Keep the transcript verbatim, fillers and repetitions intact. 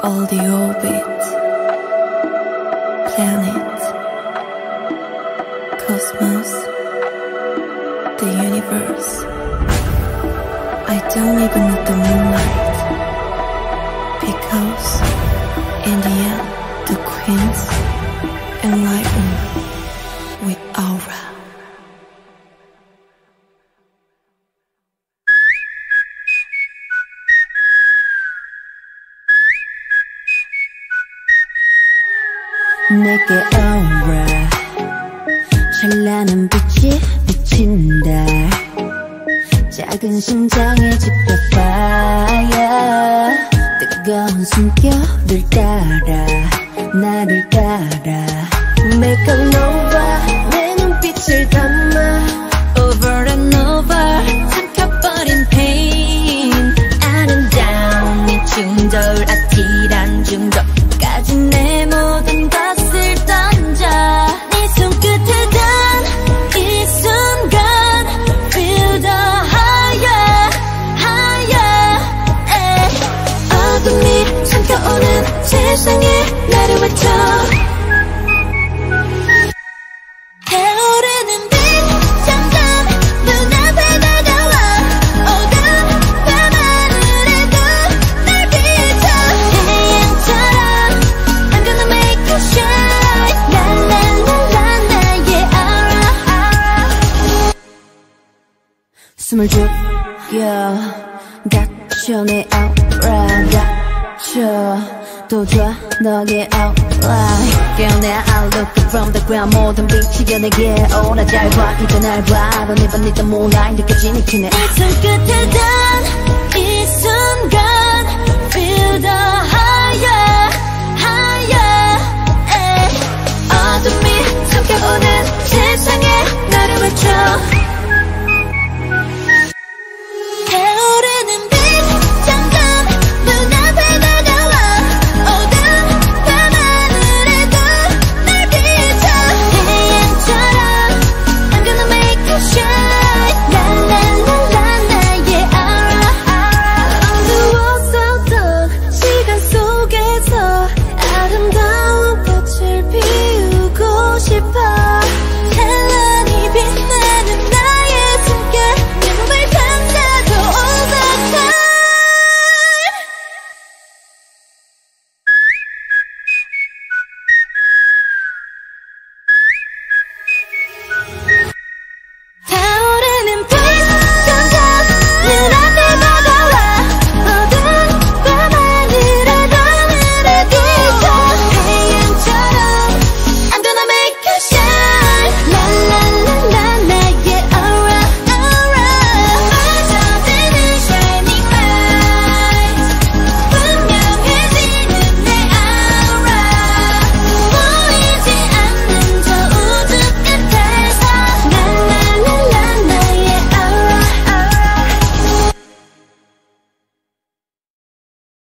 all the orbit, planet, cosmos, the universe. I don't even need the moonlight, because in the end the queens enlighten with aura. 내게 aura 찬란한 빛이 비친다. 작은 심장에 집혀 fire. 뜨거운 숨결을 따라 나를 따라 Make a nova 내 눈빛을 담아 Over and over 삼켜버린 pain 아름다운 이 충돌 아찔한 중독까지 내 모든 것을 던져 네 손끝에 단 이 순간 Feel the higher, higher eh. 어둠이 삼켜오는 세상에 나를 외쳐 해오르는 빛 점점 눈앞에 다가와 어두운 밤하늘에도 날 비춰 태양처럼 I'm gonna make you shine 랄랄랄라 나의 aura, aura. 숨을 죽여 갇혀 내 aura 갇혀 또 좋아 너의 outline 깨어나 I look up from the ground 모든 빛이 내게 오나 잘 봐 이제 날 봐 Don't even need the moonlight 느껴지니 키네 이 손끝에 단 이 순간 Feel the higher, higher eh. 어둠이 삼켜오는 세상에 나를 외쳐